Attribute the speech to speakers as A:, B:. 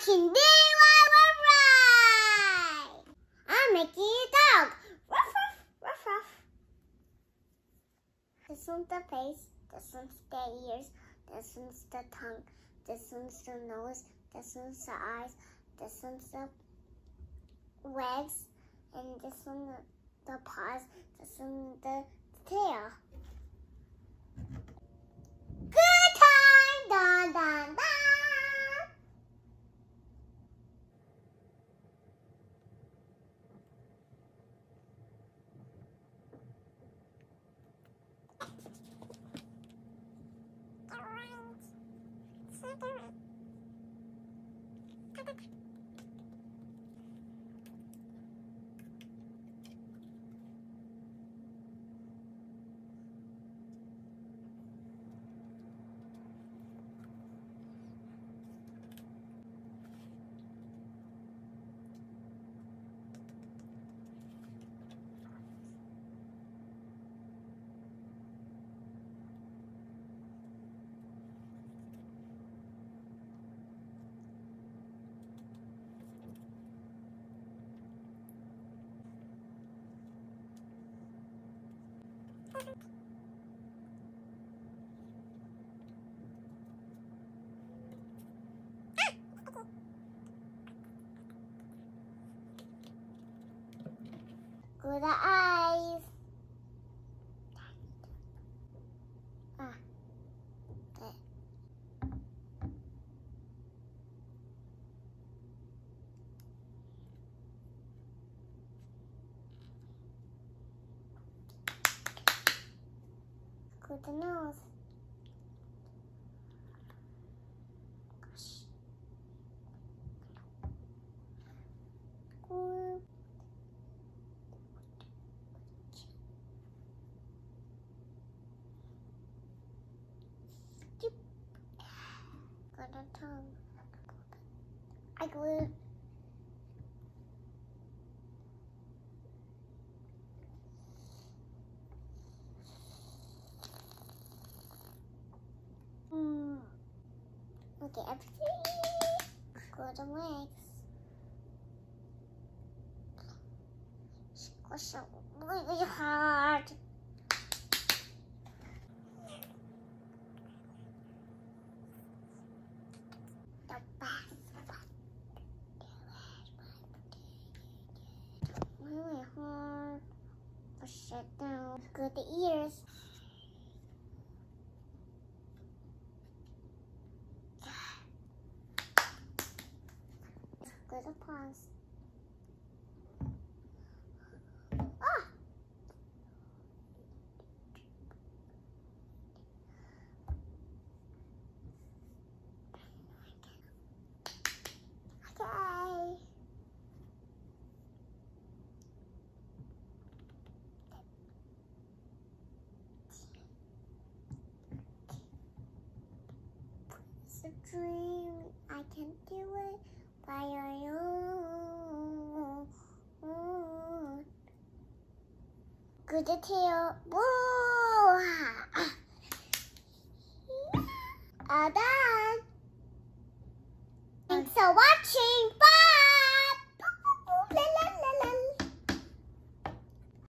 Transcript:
A: can DIY! I'm making a dog. Ruff, ruff, ruff, ruff. This one's the face, this one's the ears, this one's the tongue, this one's the nose, this one's the eyes, this one's the legs, and this one the paws, this one the tail. Good time! Dun, dun, dun. Glue the eyes. Glue the nose. Glue. Glue the tongue. I glued. Okay, everything. Glue the legs. Squish it really hard. The best one. Really hard. Push it down. Glue the ears. Glue the paws. Ah! Okay. It's a dream. I can do it by your own. Glue the tail. Whoa! All done. Thanks for watching. Bye.